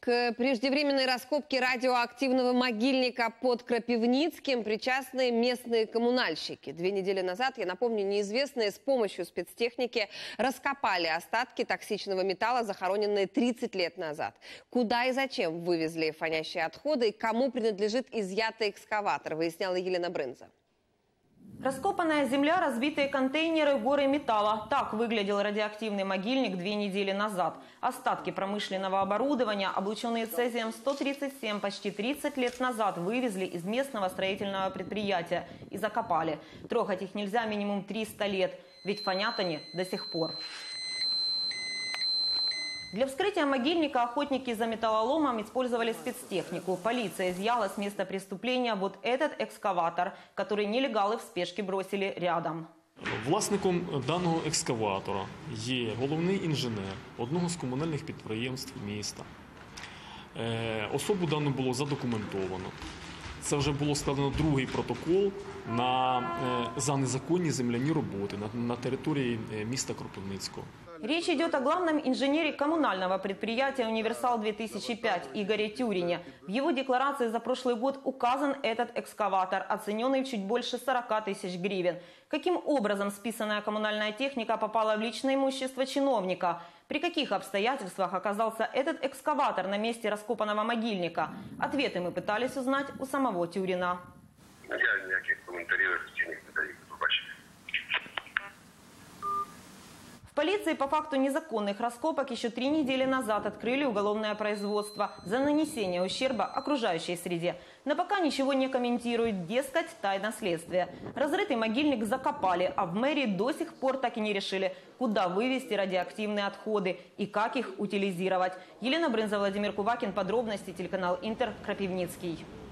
К преждевременной раскопке радиоактивного могильника под Крапивницким причастны местные коммунальщики. 2 недели назад, я напомню, неизвестные с помощью спецтехники раскопали остатки токсичного металла, захороненные 30 лет назад. Куда и зачем вывезли фонящие отходы и кому принадлежит изъятый экскаватор, выясняла Елена Брынза. Раскопанная земля, разбитые контейнеры, горы металла. Так выглядел радиоактивный могильник 2 недели назад. Остатки промышленного оборудования, облученные цезием-137, почти 30 лет назад вывезли из местного строительного предприятия и закопали. Трогать их нельзя минимум 300 лет, ведь фонят они до сих пор. Для вскрытия могильника охотники за металлоломом использовали спецтехнику. Полиция изъяла с места преступления вот этот экскаватор, который нелегалы в спешке бросили рядом. Власником даного екскаватора є головний інженер одного з комунальних підприємств міста. Особу дану було задокументовано. Це вже було складено другий протокол за незаконні земляні роботи на території міста Кропивницького. Речь идет о главном инженере коммунального предприятия «Универсал-2005» Игоре Тюрине. В его декларации за прошлый год указан этот экскаватор, оцененный в чуть больше 40 тысяч гривен. Каким образом списанная коммунальная техника попала в личное имущество чиновника? При каких обстоятельствах оказался этот экскаватор на месте раскопанного могильника? Ответы мы пытались узнать у самого Тюрина. Я никаких комментариев не даю. В полиции по факту незаконных раскопок еще 3 недели назад открыли уголовное производство за нанесение ущерба окружающей среде. Но пока ничего не комментируют, дескать, тайна следствия. Разрытый могильник закопали, а в мэрии до сих пор так и не решили, куда вывести радиоактивные отходы и как их утилизировать. Елена Брынза, Владимир Кувакин. Подробности телеканал Интер, Крапивницкий.